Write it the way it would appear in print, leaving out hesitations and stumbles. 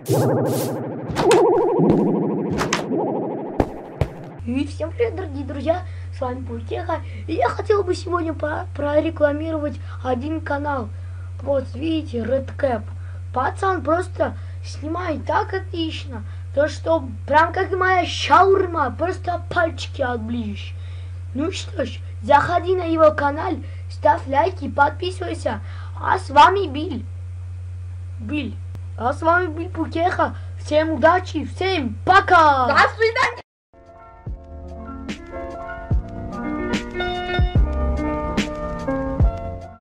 И всем привет, дорогие друзья, с вами Путеха. И я хотел бы сегодня прорекламировать один канал. Вот видите, Redcap. Пацан просто снимает так отлично, то что прям как моя шаурма, просто пальчики отближешь. Ну что ж, заходи на его канал, ставь лайки, подписывайся. А с вами Билл. А с вами был Путеха. Всем удачи, всем пока! До свидания!